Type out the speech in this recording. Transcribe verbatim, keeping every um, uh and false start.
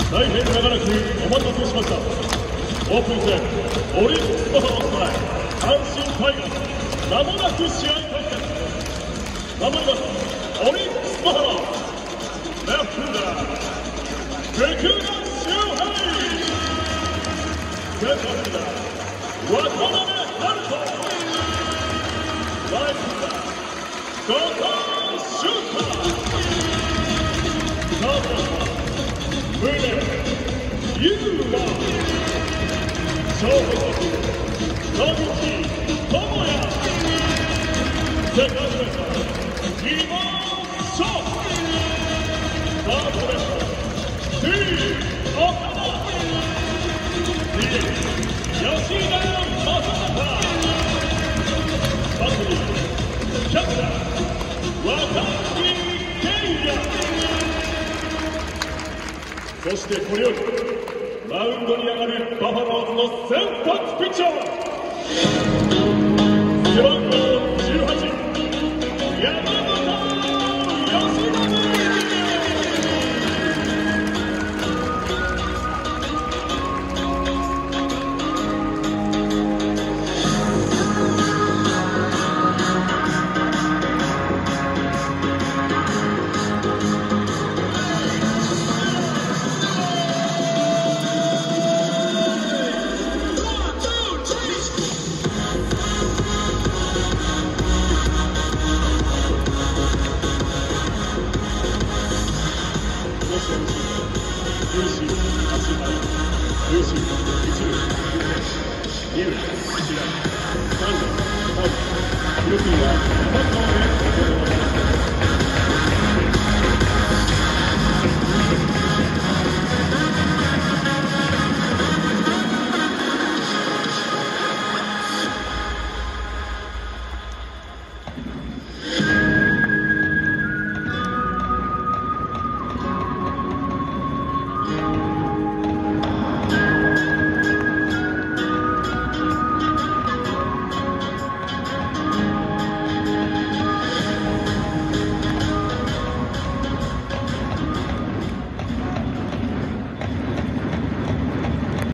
大変長らくお待たせしました。オープン戦オリックスバファローズ対阪神タイガース、まもなく試合開始。守りますオリックスバファローズ、レフトフィールダー福田周平、センターフィールダー渡辺遥人、ライトフィールダー後藤修太、サード宗優馬、ショートバック野口智也、セカンドレフト伊藤翔、サードレフト T 岡田、 ディーエヌ 吉田正尚、バッテリーキャッチャー渡辺健也。そしてこれよりマウンドに上がるバファローズの先発ピッチャー、背番号じゅうはち、山本由伸。塁審、足原、塁審、一塁、二塁、一塁、三塁、三塁、記録にはバッターで行われます。